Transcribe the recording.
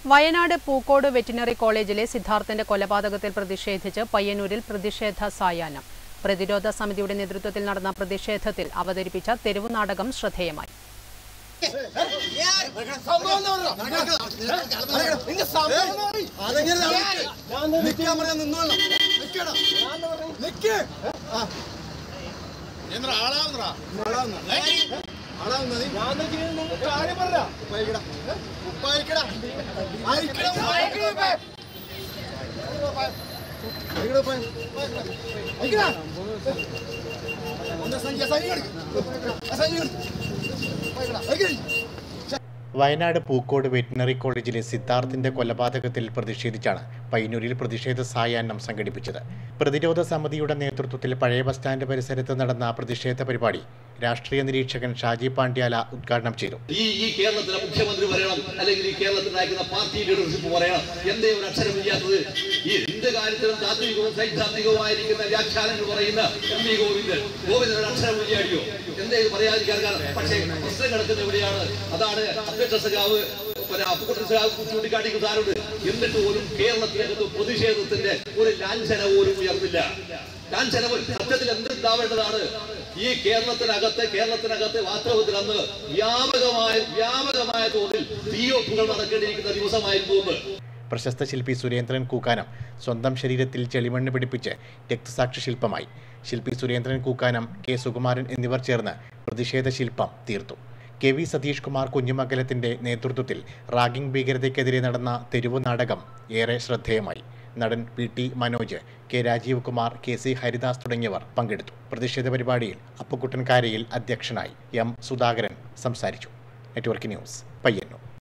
Wayanad Pookode veterinary കോളേജിലെ സിദ്ധാർത്ഥന്റെ കൊലപാതകത്തിൽ പ്രതിഷേധിച്ച് പയ്യന്നൂരിൽ പ്രതിഷേധ സായാഹ്നം. പ്രതിരോധ സമിതിയുടെ നേതൃത്വത്തിൽ നടന്ന പ്രതിഷേധത്തിൽ അവതരിപ്പിച്ച തെരുവു നാടകം ശ്രദ്ധേയമായി. വയനാട് പൂക്കോട് വെറ്റിനറി കോളേജിലെ സിദ്ധാർത്ഥിന്റെ കൊലപാതകത്തിൽ പ്രതിഷേധിച്ചാണ് പയ്യന്നൂരിൽ പ്രതിഷേധ സായാഹ്നം സംഘടിപ്പിച്ചത്. പ്രതിരോധ സമിതിയുടെ നേതൃത്വത്തിൽ പഴയ ബസ് സ്റ്റാൻഡ് പരിസരത്ത് നടന്ന പ്രതിഷേധ പരിപാടി രാഷ്ട്രീയ നിരീക്ഷകൻ ഷാജി പാണ്ഡ്യാല ഉദ്ഘാടനം ചെയ്തു. ഈ കേരളത്തിലെ മുഖ്യമന്ത്രി പറയണം, അല്ലെങ്കിൽ ഈ കേരളത്തിൽ നയിക്കുന്ന പാർട്ടി ലീഡർഷിപ്പ് പറയണം, എന്തേ ഒരു അക്ഷരം ഇല്ലാത്തത്? ഈ എന്ത് കാര്യത്തിലും താത്വികവും സൈദ്ധാന്തികവുമായിരിക്കുന്ന വ്യാഖ്യാനങ്ങൾ പറയുന്ന എം.വി. ഗോവിന്ദൻ ഒരു അക്ഷരം ഇല്ലാടിയോ? എന്തേ പറയാതിരിക്കാൻ കാരണം? പക്ഷേ പ്രശ്നം കിടക്കുന്ന എവിടെയാണ്? അതാണ് അധ്യക്ഷ സഖാവ് ചൂണ്ടിക്കാട്ടിക്കുന്ന സാറുണ്ട്. എന്നിട്ട് പോലും കേരളത്തിനകത്ത് പ്രതിഷേധത്തിന്റെ ഒരു ലാഞ്ചന പോലും ഉയർന്നില്ല. ലാഞ്ചന സത്യത്തിൽ എന്തുണ്ടാവേണ്ടതാണ്? ഈ കേരളത്തിനകത്ത് വാസ്തവത്തിൽ അന്ന് വ്യാപകമായ തോതിൽ തീയൊപ്പുകൾ നടക്കേണ്ടിയിരിക്കുന്ന ദിവസമായിരുന്നു. പ്രശസ്ത ശില്പി സുരേന്ദ്രൻ കൂക്കാനം സ്വന്തം ശരീരത്തിൽ ചെളിമണ്ണ് പിടിപ്പിച്ച് രക്തസാക്ഷി ശില്പമായി. ശില്പി സുരേന്ദ്രൻ കൂക്കാനം, കെ സുകുമാരൻ എന്നിവർ ചേർന്ന് പ്രതിഷേധ ശില്പം തീർത്തു. കെ.വി. സതീഷ് കുമാർ കുഞ്ഞുമംഗലത്തിന്റെ നേതൃത്വത്തിൽ റാഗിംഗ് ഭീകരതയ്ക്കെതിരെ നടന്ന തെരുവു നാടകം ഏറെ ശ്രദ്ധേയമായി. നടൻ P T. Manoj, K. Rajeev Kumar, K C. Haridas തുടങ്ങിയവർ പങ്കെടുത്തു. പ്രതിഷേധ പരിപാടിയിൽ അപ്പുക്കുട്ടൻ കാരയിൽ അധ്യക്ഷനായി. എം. സുധാകരൻ സംസാരിച്ചു. Network news, Payyanur.